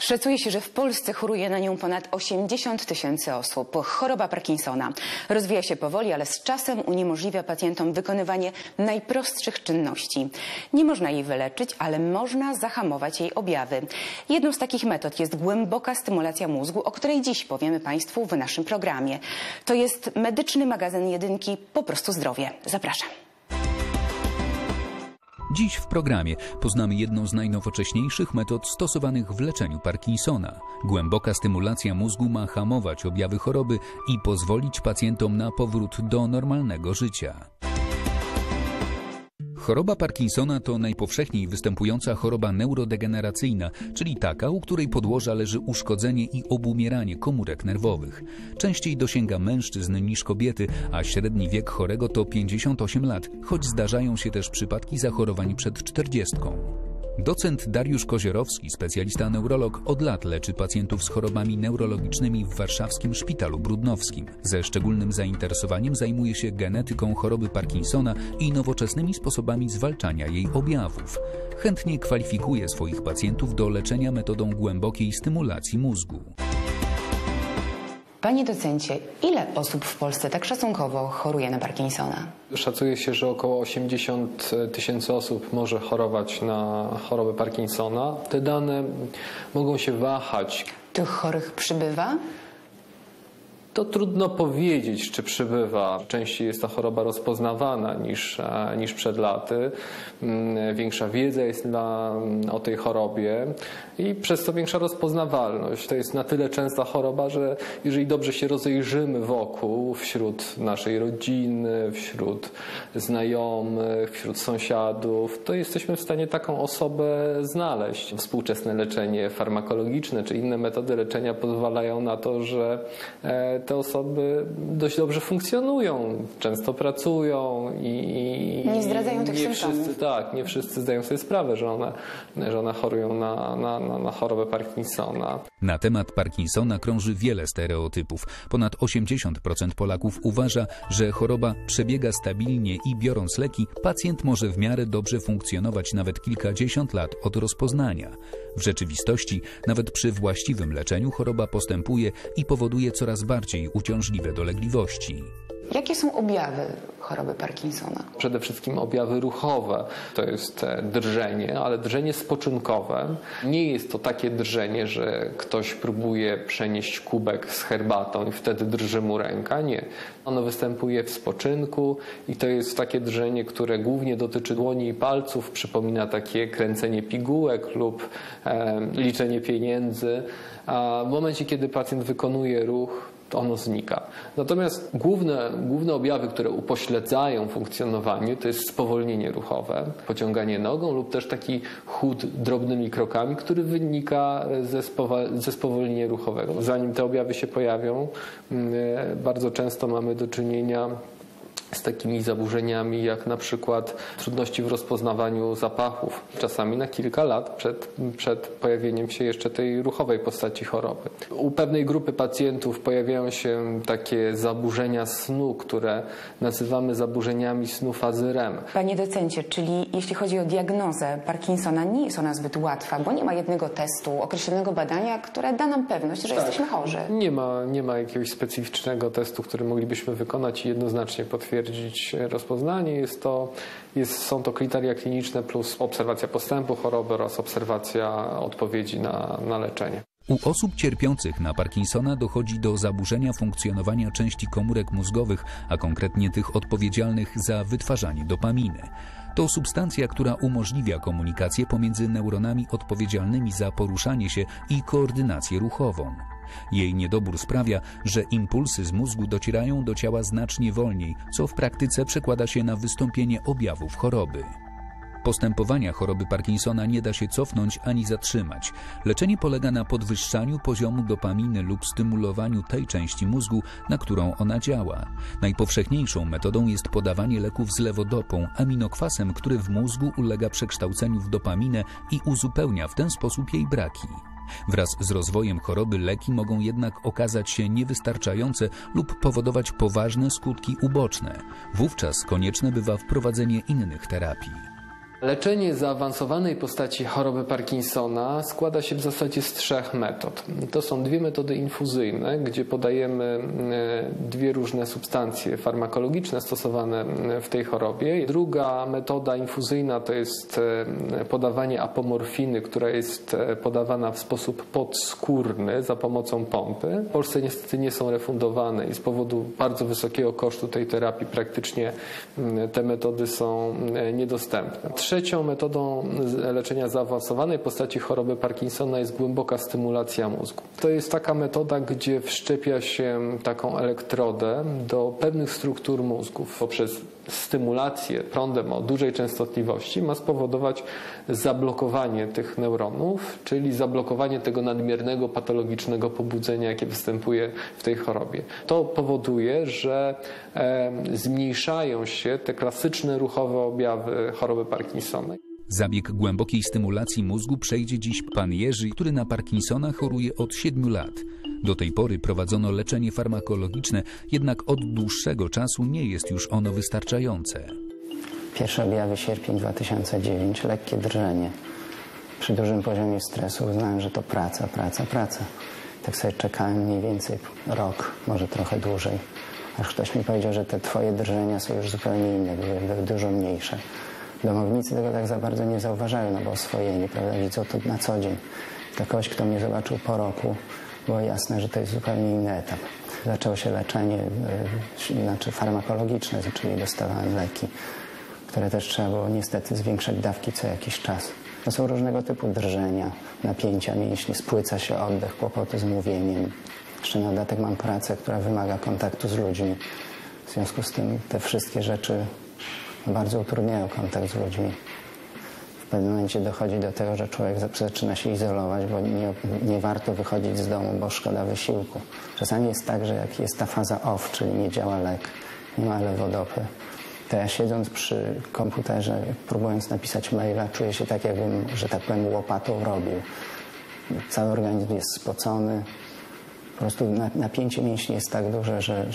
Szacuje się, że w Polsce choruje na nią ponad 80 000 osób. Choroba Parkinsona rozwija się powoli, ale z czasem uniemożliwia pacjentom wykonywanie najprostszych czynności. Nie można jej wyleczyć, ale można zahamować jej objawy. Jedną z takich metod jest głęboka stymulacja mózgu, o której dziś powiemy Państwu w naszym programie. To jest medyczny magazyn Jedynki Po prostu zdrowie. Zapraszam. Dziś w programie poznamy jedną z najnowocześniejszych metod stosowanych w leczeniu Parkinsona. Głęboka stymulacja mózgu ma hamować objawy choroby i pozwolić pacjentom na powrót do normalnego życia. Choroba Parkinsona to najpowszechniej występująca choroba neurodegeneracyjna, czyli taka, u której podłoża leży uszkodzenie i obumieranie komórek nerwowych. Częściej dosięga mężczyzn niż kobiety, a średni wiek chorego to 58 lat, choć zdarzają się też przypadki zachorowań przed 40. Docent Dariusz Kozierowski, specjalista neurolog, od lat leczy pacjentów z chorobami neurologicznymi w warszawskim Szpitalu Brudnowskim. Ze szczególnym zainteresowaniem zajmuje się genetyką choroby Parkinsona i nowoczesnymi sposobami zwalczania jej objawów. Chętnie kwalifikuje swoich pacjentów do leczenia metodą głębokiej stymulacji mózgu. Panie docencie, ile osób w Polsce tak szacunkowo choruje na Parkinsona? Szacuje się, że około 80 000 osób może chorować na chorobę Parkinsona. Te dane mogą się wahać. Tych chorych przybywa? To trudno powiedzieć, czy przybywa. Częściej jest ta choroba rozpoznawana niż przed laty. Większa wiedza jest o tej chorobie i przez to większa rozpoznawalność. To jest na tyle częsta choroba, że jeżeli dobrze się rozejrzymy wokół, wśród naszej rodziny, wśród znajomych, wśród sąsiadów, to jesteśmy w stanie taką osobę znaleźć. Współczesne leczenie farmakologiczne czy inne metody leczenia pozwalają na to, że te osoby dość dobrze funkcjonują, często pracują i nie zdradzają tych symptomów. Nie wszyscy zdają sobie sprawę, że one chorują na chorobę Parkinsona. Na temat Parkinsona krąży wiele stereotypów. Ponad 80% Polaków uważa, że choroba przebiega stabilnie i biorąc leki, pacjent może w miarę dobrze funkcjonować nawet kilkadziesiąt lat od rozpoznania. W rzeczywistości, nawet przy właściwym leczeniu choroba postępuje i powoduje coraz bardziej uciążliwe dolegliwości. Jakie są objawy choroby Parkinsona? Przede wszystkim objawy ruchowe. To jest drżenie, ale drżenie spoczynkowe. Nie jest to takie drżenie, że ktoś próbuje przenieść kubek z herbatą i wtedy drży mu ręka. Nie. Ono występuje w spoczynku i to jest takie drżenie, które głównie dotyczy dłoni i palców. Przypomina takie kręcenie pigułek lub liczenie pieniędzy. A w momencie, kiedy pacjent wykonuje ruch, to ono znika. Natomiast główne objawy, które upośledzają funkcjonowanie, to jest spowolnienie ruchowe, pociąganie nogą lub też taki chód drobnymi krokami, który wynika ze spowolnienia ruchowego. Zanim te objawy się pojawią, bardzo często mamy do czynienia z takimi zaburzeniami jak na przykład trudności w rozpoznawaniu zapachów, czasami na kilka lat przed pojawieniem się jeszcze tej ruchowej postaci choroby. U pewnej grupy pacjentów pojawiają się takie zaburzenia snu, które nazywamy zaburzeniami snu fazy REM. Panie docencie, czyli jeśli chodzi o diagnozę Parkinsona, nie jest ona zbyt łatwa, bo nie ma jednego testu, określonego badania, które da nam pewność, że jesteśmy chorzy. Nie ma jakiegoś specyficznego testu, który moglibyśmy wykonać i jednoznacznie potwierdzić rozpoznanie. Są to kryteria kliniczne plus obserwacja postępu choroby oraz obserwacja odpowiedzi na leczenie. U osób cierpiących na Parkinsona dochodzi do zaburzenia funkcjonowania części komórek mózgowych, a konkretnie tych odpowiedzialnych za wytwarzanie dopaminy. To substancja, która umożliwia komunikację pomiędzy neuronami odpowiedzialnymi za poruszanie się i koordynację ruchową. Jej niedobór sprawia, że impulsy z mózgu docierają do ciała znacznie wolniej, co w praktyce przekłada się na wystąpienie objawów choroby. Postępowania choroby Parkinsona nie da się cofnąć ani zatrzymać. Leczenie polega na podwyższaniu poziomu dopaminy lub stymulowaniu tej części mózgu, na którą ona działa. Najpowszechniejszą metodą jest podawanie leków z lewodopą, aminokwasem, który w mózgu ulega przekształceniu w dopaminę i uzupełnia w ten sposób jej braki. Wraz z rozwojem choroby leki mogą jednak okazać się niewystarczające lub powodować poważne skutki uboczne. Wówczas konieczne bywa wprowadzenie innych terapii. Leczenie zaawansowanej postaci choroby Parkinsona składa się w zasadzie z 3 metod. To są 2 metody infuzyjne, gdzie podajemy 2 różne substancje farmakologiczne stosowane w tej chorobie. Druga metoda infuzyjna to jest podawanie apomorfiny, która jest podawana w sposób podskórny za pomocą pompy. W Polsce niestety nie są refundowane i z powodu bardzo wysokiego kosztu tej terapii praktycznie te metody są niedostępne. Trzecią metodą leczenia zaawansowanej postaci choroby Parkinsona jest głęboka stymulacja mózgu. To jest taka metoda, gdzie wszczepia się taką elektrodę do pewnych struktur mózgów. Poprzez stymulację prądem o dużej częstotliwości ma spowodować zablokowanie tych neuronów, czyli zablokowanie tego nadmiernego patologicznego pobudzenia, jakie występuje w tej chorobie. To powoduje, że zmniejszają się te klasyczne ruchowe objawy choroby Parkinsona. Zabieg głębokiej stymulacji mózgu przejdzie dziś pan Jerzy, który na Parkinsona choruje od 7 lat. Do tej pory prowadzono leczenie farmakologiczne, jednak od dłuższego czasu nie jest już ono wystarczające. Pierwsze objawy sierpień 2009, lekkie drżenie. Przy dużym poziomie stresu uznałem, że to praca. Tak sobie czekałem mniej więcej rok, może trochę dłużej. Aż ktoś mi powiedział, że te twoje drżenia są już zupełnie inne, były dużo mniejsze. Domownicy tego tak za bardzo nie zauważają, no bo oswojeni, prawda, widzą to na co dzień. To ktoś, kto mnie zobaczył po roku, było jasne, że to jest zupełnie inny etap. Zaczęło się leczenie farmakologiczne, czyli dostawałem leki, które też trzeba było niestety zwiększać dawki co jakiś czas. To są różnego typu drżenia, napięcia mięśni, spłyca się oddech, kłopoty z mówieniem. Jeszcze na dodatek mam pracę, która wymaga kontaktu z ludźmi. W związku z tym te wszystkie rzeczy bardzo utrudniają kontakt z ludźmi. W pewnym momencie dochodzi do tego, że człowiek zaczyna się izolować, bo nie warto wychodzić z domu, bo szkoda wysiłku. Czasami jest tak, że jak jest ta faza off, czyli nie działa lek, nie ma lewodopy, to ja siedząc przy komputerze, próbując napisać maila, czuję się tak, jakbym, że tak powiem, łopatą robił. Cały organizm jest spocony. Po prostu napięcie mięśni jest tak duże, że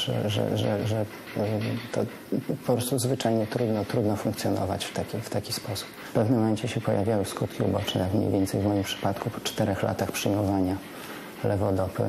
to po prostu zwyczajnie trudno funkcjonować w taki sposób. W pewnym momencie się pojawiały skutki uboczne, jak mniej więcej w moim przypadku po 4 latach przyjmowania lewodopy.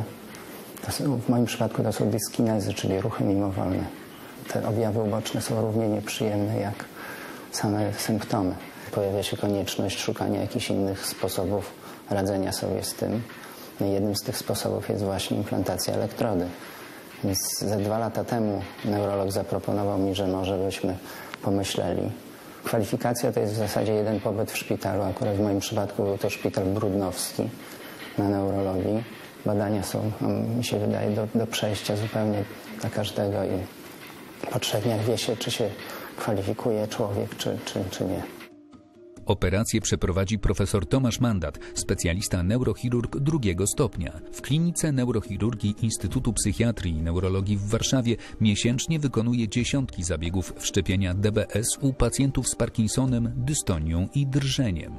W moim przypadku to są dyskinezy, czyli ruchy mimowolne. Te objawy uboczne są równie nieprzyjemne jak same symptomy. Pojawia się konieczność szukania jakichś innych sposobów radzenia sobie z tym. Jednym z tych sposobów jest właśnie implantacja elektrody. Więc ze 2 lata temu neurolog zaproponował mi, że może byśmy pomyśleli. Kwalifikacja to jest w zasadzie jeden pobyt w szpitalu. Akurat w moim przypadku był to szpital brudnowski na neurologii. Badania są, mi się wydaje, do przejścia zupełnie dla każdego i po 3 dniach wie się, czy się kwalifikuje człowiek, czy nie. Operację przeprowadzi profesor Tomasz Mandat, specjalista neurochirurg 2. stopnia. W klinice neurochirurgii Instytutu Psychiatrii i Neurologii w Warszawie miesięcznie wykonuje dziesiątki zabiegów wszczepienia DBS u pacjentów z Parkinsonem, dystonią i drżeniem.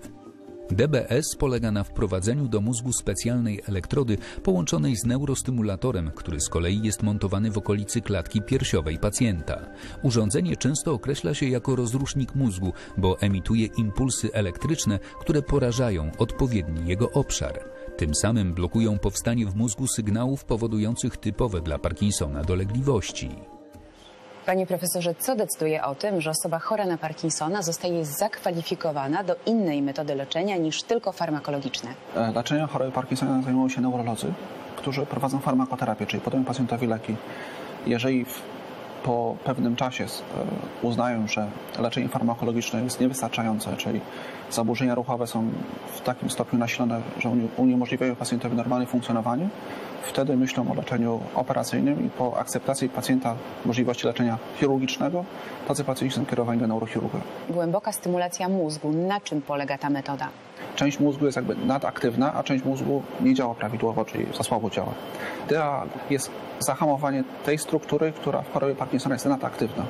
DBS polega na wprowadzeniu do mózgu specjalnej elektrody połączonej z neurostymulatorem, który z kolei jest montowany w okolicy klatki piersiowej pacjenta. Urządzenie często określa się jako rozrusznik mózgu, bo emituje impulsy elektryczne, które porażają odpowiedni jego obszar. Tym samym blokują powstanie w mózgu sygnałów powodujących typowe dla Parkinsona dolegliwości. Panie profesorze, co decyduje o tym, że osoba chora na Parkinsona zostaje zakwalifikowana do innej metody leczenia niż tylko farmakologiczne? Leczeniem choroby Parkinsona zajmują się neurolodzy, którzy prowadzą farmakoterapię, czyli podają pacjentowi leki. Jeżeli po pewnym czasie uznają, że leczenie farmakologiczne jest niewystarczające, czyli zaburzenia ruchowe są w takim stopniu nasilone, że uniemożliwiają pacjentowi normalne funkcjonowanie, wtedy myślą o leczeniu operacyjnym i po akceptacji pacjenta możliwości leczenia chirurgicznego, tacy pacjenci są kierowani do neurochirurga. Głęboka stymulacja mózgu. Na czym polega ta metoda? Część mózgu jest jakby nadaktywna, a część mózgu nie działa prawidłowo, czyli za słabo działa. Idea jest zahamowanie tej struktury, która w chorobie Parkinsona jest nadaktywna.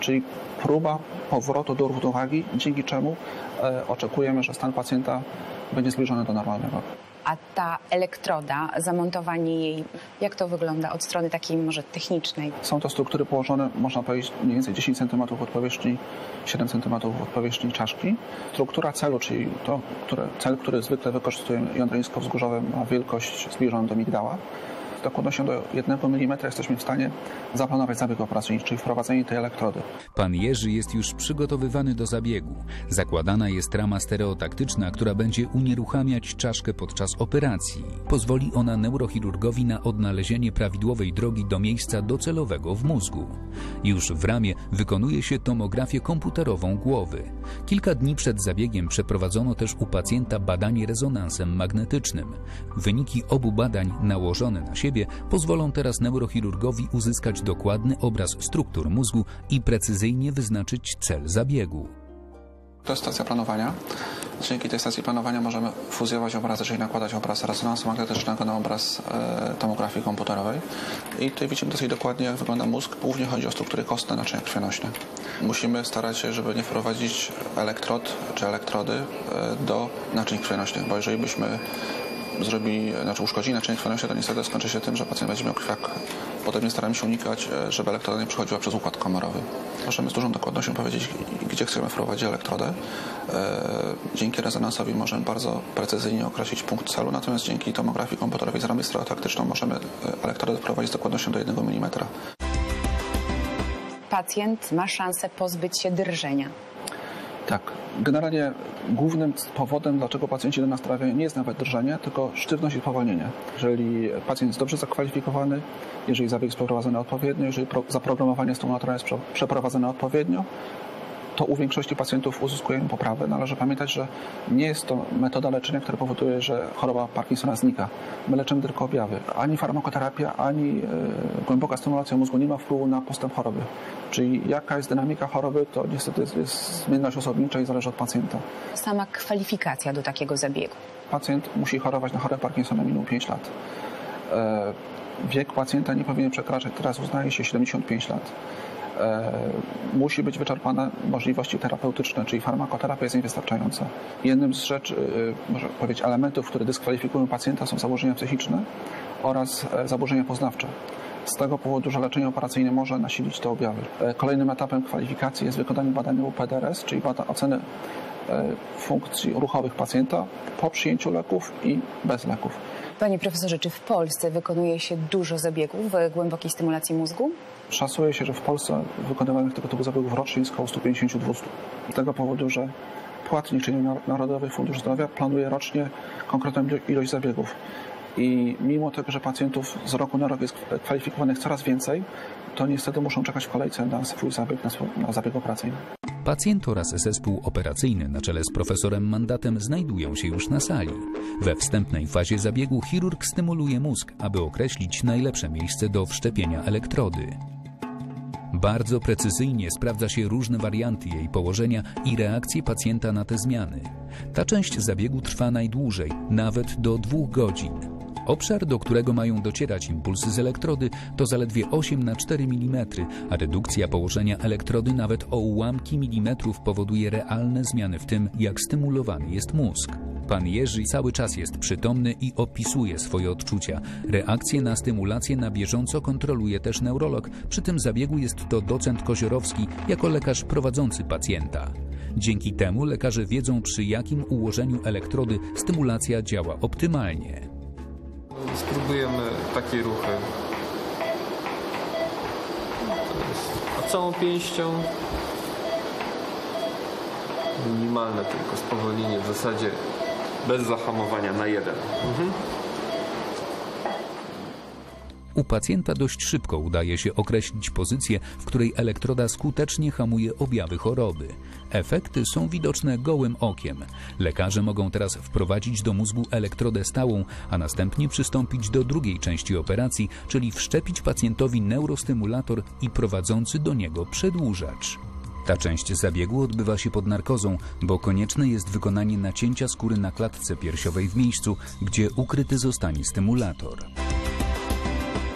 czyli próba powrotu do równowagi, dzięki czemu oczekujemy, że stan pacjenta będzie zbliżony do normalnego. A ta elektroda, zamontowanie jej, jak to wygląda od strony takiej może technicznej? Są to struktury położone, można powiedzieć, mniej więcej 10 cm od powierzchni, 7 cm od powierzchni czaszki. Struktura celu, czyli cel, który zwykle wykorzystujemy jądrońsko-wzgórzowy, ma wielkość zbliżoną do migdała. Z dokładnością do 1 mm jesteśmy w stanie zaplanować zabieg operacyjny, czyli wprowadzenie tej elektrody. Pan Jerzy jest już przygotowywany do zabiegu. Zakładana jest rama stereotaktyczna, która będzie unieruchamiać czaszkę podczas operacji. Pozwoli ona neurochirurgowi na odnalezienie prawidłowej drogi do miejsca docelowego w mózgu. Już w ramie wykonuje się tomografię komputerową głowy. Kilka dni przed zabiegiem przeprowadzono też u pacjenta badanie rezonansem magnetycznym. Wyniki obu badań nałożone na siebie pozwolą teraz neurochirurgowi uzyskać dokładny obraz struktur mózgu i precyzyjnie wyznaczyć cel zabiegu. To jest stacja planowania. Dzięki tej stacji planowania możemy fuzjować obrazy, czyli nakładać obraz rezonansu magnetycznego na obraz tomografii komputerowej. I tutaj widzimy dosyć dokładnie, jak wygląda mózg. Głównie chodzi o struktury kostne naczynia krwionośne. Musimy starać się, żeby nie wprowadzić elektrod czy elektrody do naczyń krwionośnych, bo jeżeli byśmy uszkodzili naczynie krwionośne, to niestety skończy się tym, że pacjent będzie miał krwiak. Podobnie staramy się unikać, żeby elektroda nie przechodziła przez układ komorowy. Możemy z dużą dokładnością powiedzieć, gdzie chcemy wprowadzić elektrodę. Dzięki rezonansowi możemy bardzo precyzyjnie określić punkt celu, natomiast dzięki tomografii komputerowej z ramy stereotaktyczną możemy elektrodę wprowadzić z dokładnością do 1 mm. Pacjent ma szansę pozbyć się drżenia. Tak. Generalnie głównym powodem, dlaczego pacjenci do nas trafiają, nie jest nawet drżenie, tylko sztywność i powolnienie. Jeżeli pacjent jest dobrze zakwalifikowany, jeżeli zabieg jest przeprowadzony odpowiednio, jeżeli zaprogramowanie stymulatora jest przeprowadzone odpowiednio, to u większości pacjentów uzyskujemy poprawę. Należy pamiętać, że nie jest to metoda leczenia, która powoduje, że choroba Parkinsona znika. My leczymy tylko objawy. Ani farmakoterapia, ani głęboka stymulacja mózgu nie ma wpływu na postęp choroby. Czyli jaka jest dynamika choroby, to niestety jest zmienność osobnicza i zależy od pacjenta. Sama kwalifikacja do takiego zabiegu. Pacjent musi chorować na chorobę Parkinsona minimum 5 lat. Wiek pacjenta nie powinien przekraczać, teraz uznaje się 75 lat. Musi być wyczerpane możliwości terapeutyczne, czyli farmakoterapia jest niewystarczająca. Jednym z rzeczy, można powiedzieć, elementów, które dyskwalifikują pacjenta, są zaburzenia psychiczne oraz zaburzenia poznawcze. Z tego powodu, że leczenie operacyjne może nasilić te objawy. Kolejnym etapem kwalifikacji jest wykonanie badania UPDRS, czyli oceny funkcji ruchowych pacjenta po przyjęciu leków i bez leków. Panie profesorze, czy w Polsce wykonuje się dużo zabiegów głębokiej stymulacji mózgu? Szacuje się, że w Polsce wykonywanych tego typu zabiegów rocznie jest około 150-200. Z tego powodu, że płatnik, czyli Narodowy Fundusz Zdrowia, planuje rocznie konkretną ilość zabiegów. I mimo tego, że pacjentów z roku na rok jest kwalifikowanych coraz więcej, to niestety muszą czekać w kolejce na swój zabieg, na zabieg operacyjny. Pacjent oraz zespół operacyjny na czele z profesorem Mandatem znajdują się już na sali. We wstępnej fazie zabiegu chirurg stymuluje mózg, aby określić najlepsze miejsce do wszczepienia elektrody. Bardzo precyzyjnie sprawdza się różne warianty jej położenia i reakcje pacjenta na te zmiany. Ta część zabiegu trwa najdłużej, nawet do 2 godzin. Obszar, do którego mają docierać impulsy z elektrody, to zaledwie 8×4 mm, a redukcja położenia elektrody nawet o ułamki milimetrów powoduje realne zmiany w tym, jak stymulowany jest mózg. Pan Jerzy cały czas jest przytomny i opisuje swoje odczucia. Reakcję na stymulację na bieżąco kontroluje też neurolog. Przy tym zabiegu jest to docent Koziorowski jako lekarz prowadzący pacjenta. Dzięki temu lekarze wiedzą, przy jakim ułożeniu elektrody stymulacja działa optymalnie. Spróbujemy takie ruchy. A całą pięścią minimalne tylko spowolnienie, w zasadzie bez zahamowania na 1. U pacjenta dość szybko udaje się określić pozycję, w której elektroda skutecznie hamuje objawy choroby. Efekty są widoczne gołym okiem. Lekarze mogą teraz wprowadzić do mózgu elektrodę stałą, a następnie przystąpić do drugiej części operacji, czyli wszczepić pacjentowi neurostymulator i prowadzący do niego przedłużacz. Ta część zabiegu odbywa się pod narkozą, bo konieczne jest wykonanie nacięcia skóry na klatce piersiowej w miejscu, gdzie ukryty zostanie stymulator.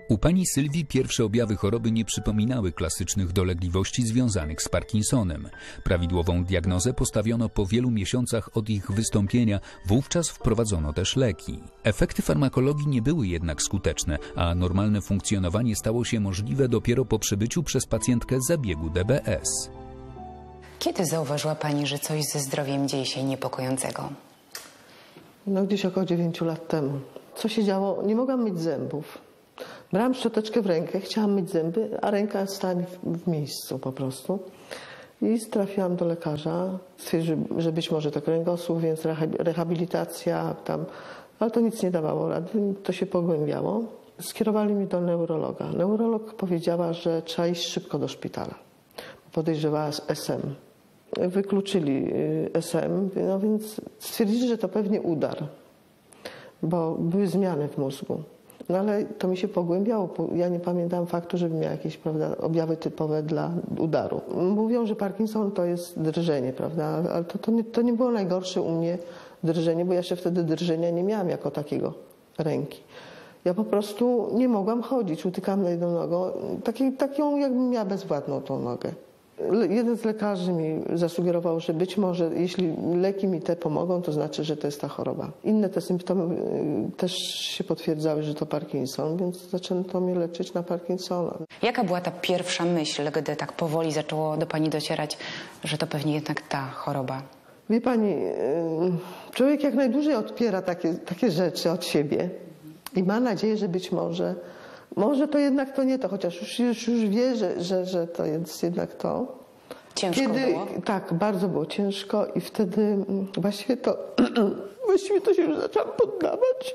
U pani Sylwii pierwsze objawy choroby nie przypominały klasycznych dolegliwości związanych z Parkinsonem. Prawidłową diagnozę postawiono po wielu miesiącach od ich wystąpienia, wówczas wprowadzono też leki. Efekty farmakologii nie były jednak skuteczne, a normalne funkcjonowanie stało się możliwe dopiero po przebyciu przez pacjentkę zabiegu DBS. Kiedy zauważyła pani, że coś ze zdrowiem dzieje się niepokojącego? No gdzieś około 9 lat temu. Co się działo? Nie mogłam myć zębów. Brałam szczoteczkę w rękę, chciałam myć zęby, a ręka stała w miejscu po prostu. I trafiłam do lekarza. Stwierdził, że być może to kręgosłup, więc rehabilitacja tam. Ale to nic nie dawało rady, to się pogłębiało. Skierowali mnie do neurologa. Neurolog powiedziała, że trzeba iść szybko do szpitala. Podejrzewała SM. Wykluczyli SM, no więc stwierdzili, że to pewnie udar, bo były zmiany w mózgu. No ale to mi się pogłębiało. Ja nie pamiętam faktu, żeby miała jakieś, prawda, objawy typowe dla udaru. Mówią, że Parkinson to jest drżenie, prawda, ale to nie było najgorsze u mnie drżenie, bo ja jeszcze wtedy drżenia nie miałam jako takiego ręki. Ja po prostu nie mogłam chodzić, utykałam na jedną nogą, taką jakbym miała bezwładną tą nogę. Jeden z lekarzy mi zasugerował, że być może jeśli leki mi te pomogą, to znaczy, że to jest ta choroba. Inne te symptomy też się potwierdzały, że to Parkinson, więc zaczęto mnie leczyć na Parkinsona. Jaka była ta pierwsza myśl, gdy tak powoli zaczęło do pani docierać, że to pewnie jednak ta choroba? Wie pani, człowiek jak najdłużej odpiera takie rzeczy od siebie i ma nadzieję, że być może to jednak to nie to, chociaż już wie, że to jest jednak to. Ciężko było? Tak, bardzo było ciężko i wtedy właściwie to się już zaczęłam poddawać.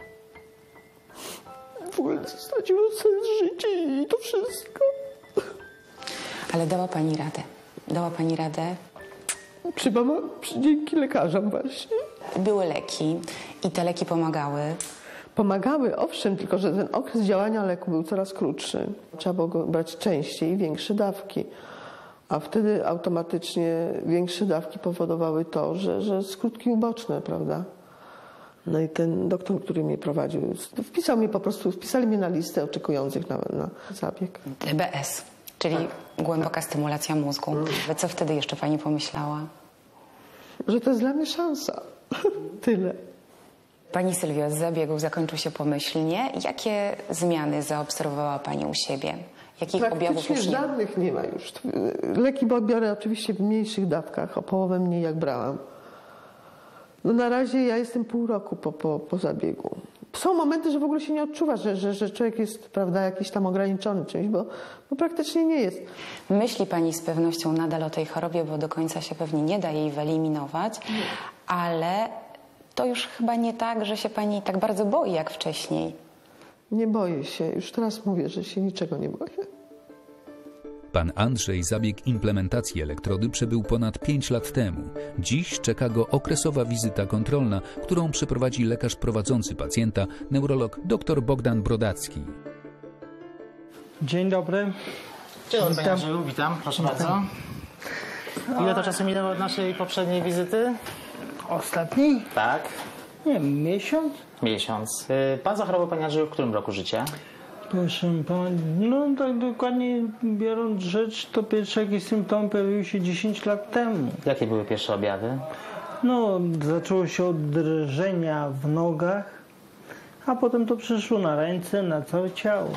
W ogóle straciło sens życia i to wszystko. Ale dała pani radę. Dała pani radę? Dzięki lekarzom właśnie. Były leki i te leki pomagały. Pomagały, owszem, tylko że ten okres działania leku był coraz krótszy. Trzeba było go brać częściej i większe dawki. A wtedy automatycznie większe dawki powodowały to, że skutki uboczne, prawda? No i ten doktor, który mnie prowadził, wpisali mnie na listę oczekujących na zabieg. DBS, czyli głęboka stymulacja mózgu. Co wtedy jeszcze pani pomyślała? Że to jest dla mnie szansa. Tyle. Pani Sylwio, z zabiegu zakończył się pomyślnie. Jakie zmiany zaobserwowała pani u siebie? Jakich objawów już nie ma? Żadnych nie ma już. Leki biorę oczywiście w mniejszych dawkach, o połowę mniej jak brałam. No na razie ja jestem pół roku po zabiegu. Są momenty, że w ogóle się nie odczuwa, że człowiek jest, prawda, jakiś tam ograniczony czymś, bo praktycznie nie jest. Myśli pani z pewnością nadal o tej chorobie, bo do końca się pewnie nie da jej wyeliminować, ale to już chyba nie tak, że się pani tak bardzo boi jak wcześniej. Nie boję się. Już teraz mówię, że się niczego nie boję. Pan Andrzej zabieg implementacji elektrody przebył ponad 5 lat temu. Dziś czeka go okresowa wizyta kontrolna, którą przeprowadzi lekarz prowadzący pacjenta, neurolog dr Bogdan Brodacki. Dzień dobry. Dzień dobry, panie Andrzeju, witam, proszę bardzo. Ile to czasu minęło od naszej poprzedniej wizyty? Ostatni? Tak, Nie wiem, miesiąc? miesiąc. Pan zachorował, panie Andrzeju, w którym roku życia? Proszę pana, no tak dokładnie biorąc rzecz, to pierwszy jakiś symptom pojawił się 10 lat temu. Jakie były pierwsze objawy? No, zaczęło się od drżenia w nogach, a potem to przeszło na ręce, na całe ciało.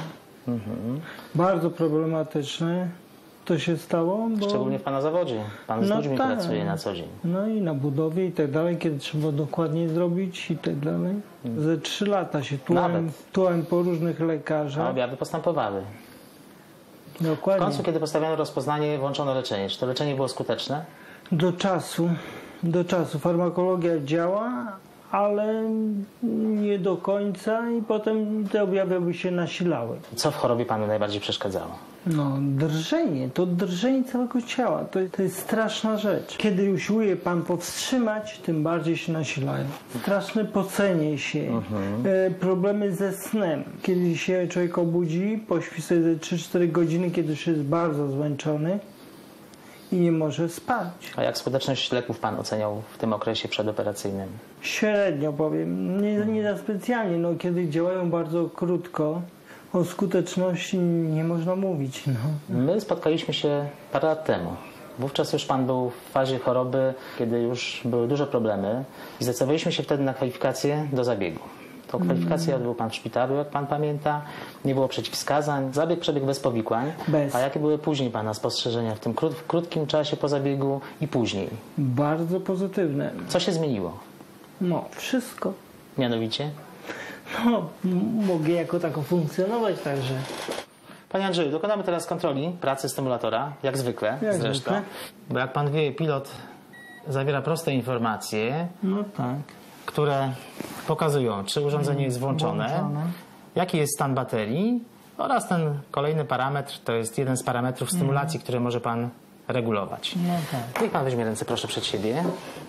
Bardzo problematyczne to się stało, bo... Szczególnie w pana zawodzie. Pan z ludźmi pracuje na co dzień. No i na budowie i tak dalej, kiedy trzeba dokładnie zrobić i tak dalej. Ze 3 lata się tułem po różnych lekarzach. A objawy postępowały. Dokładnie. W końcu, kiedy postawiono rozpoznanie, włączono leczenie. Czy to leczenie było skuteczne? Do czasu. Farmakologia działa, ale nie do końca i potem te objawy by się nasilały. Co w chorobie panu najbardziej przeszkadzało? No, drżenie całego ciała, to jest straszna rzecz. Kiedy usiłuje pan powstrzymać, tym bardziej się nasilają. Straszne pocenie się, problemy ze snem. Kiedy się człowiek obudzi, pośpi sobie 3-4 godziny, kiedy już jest bardzo zmęczony i nie może spać. A jak skuteczność leków pan oceniał w tym okresie przedoperacyjnym? Średnio powiem, nie za specjalnie. No, kiedy działają bardzo krótko, o skuteczności nie można mówić. No. My spotkaliśmy się parę lat temu. Wówczas już pan był w fazie choroby, kiedy już były duże problemy i zdecydowaliśmy się wtedy na kwalifikację do zabiegu. Tą kwalifikację odbył pan w szpitalu, jak pan pamięta. Nie było przeciwwskazań. Zabieg przebiegł bez powikłań. Bez. A jakie były później pana spostrzeżenia w tym krótkim czasie po zabiegu i później? Bardzo pozytywne. Co się zmieniło? No, wszystko. Mianowicie? No, mogę jako tako funkcjonować także. Panie Andrzeju, dokonamy teraz kontroli pracy stymulatora, jak zwykle Jak zresztą. zwykle. Bo jak pan wie, pilot zawiera proste informacje, No tak. które pokazują, czy urządzenie jest włączone, jaki jest stan baterii oraz ten kolejny parametr, to jest jeden z parametrów stymulacji, które może pan regulować. No tak. Niech pan weźmie ręce proszę przed siebie.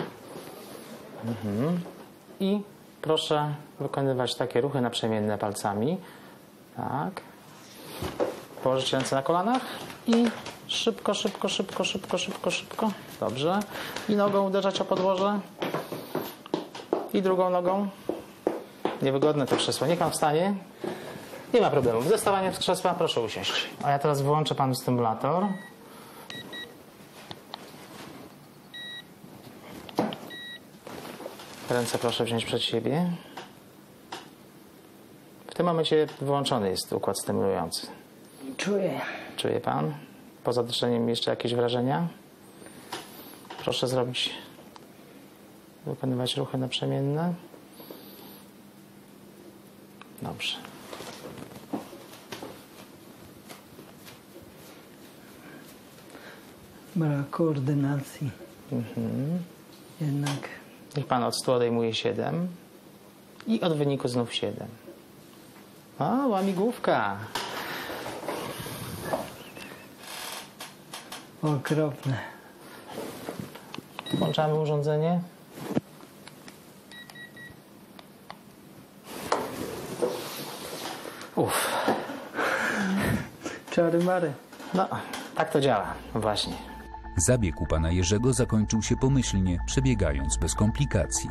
I proszę wykonywać takie ruchy naprzemienne palcami. Tak. Położyć ręce na kolanach i szybko, szybko, szybko, szybko, szybko, szybko. Dobrze. I nogą uderzać o podłoże. I drugą nogą. Niewygodne to krzesło. Niech pan wstanie. Nie ma problemu. Ze stawaniem z krzesła proszę usiąść. A ja teraz wyłączę panu stymulator. Ręce proszę wziąć przed siebie. W tym momencie wyłączony jest układ stymulujący. Czuję. Czuje pan? Poza dyszeniem jeszcze jakieś wrażenia? Proszę wykonywać ruchy naprzemienne. Dobrze. Brak koordynacji. Jednak. Niech pan od 100 odejmuje 7 i od wyniku znów 7. O, łamigłówka. Okropne. Włączamy urządzenie. Czary mary. No, tak to działa. Właśnie. Zabieg u pana Jerzego zakończył się pomyślnie, przebiegając bez komplikacji.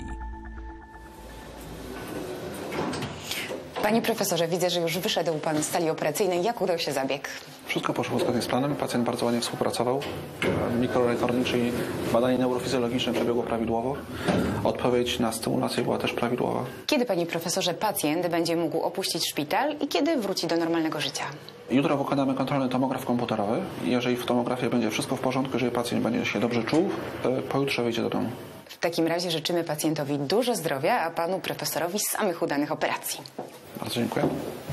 Panie profesorze, widzę, że już wyszedł pan z sali operacyjnej. Jak udał się zabieg? Wszystko poszło zgodnie z planem. Pacjent bardzo ładnie współpracował. Mikrorekording, czyli badanie neurofizjologiczne przebiegło prawidłowo. Odpowiedź na stymulację była też prawidłowa. Kiedy, panie profesorze, pacjent będzie mógł opuścić szpital i kiedy wróci do normalnego życia? Jutro wykonamy kontrolny tomograf komputerowy. Jeżeli w tomografie będzie wszystko w porządku, jeżeli pacjent będzie się dobrze czuł, pojutrze wyjdzie do domu. W takim razie życzymy pacjentowi dużo zdrowia, a panu profesorowi samych udanych operacji. Bardzo dziękuję.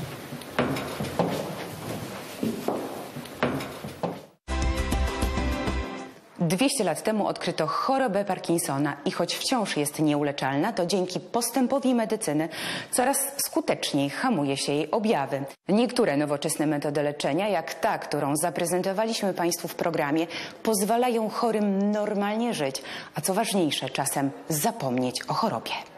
Dwieście lat temu odkryto chorobę Parkinsona i choć wciąż jest nieuleczalna, to dzięki postępowi medycyny coraz skuteczniej hamuje się jej objawy. Niektóre nowoczesne metody leczenia, jak ta, którą zaprezentowaliśmy Państwu w programie, pozwalają chorym normalnie żyć, a co ważniejsze, czasem zapomnieć o chorobie.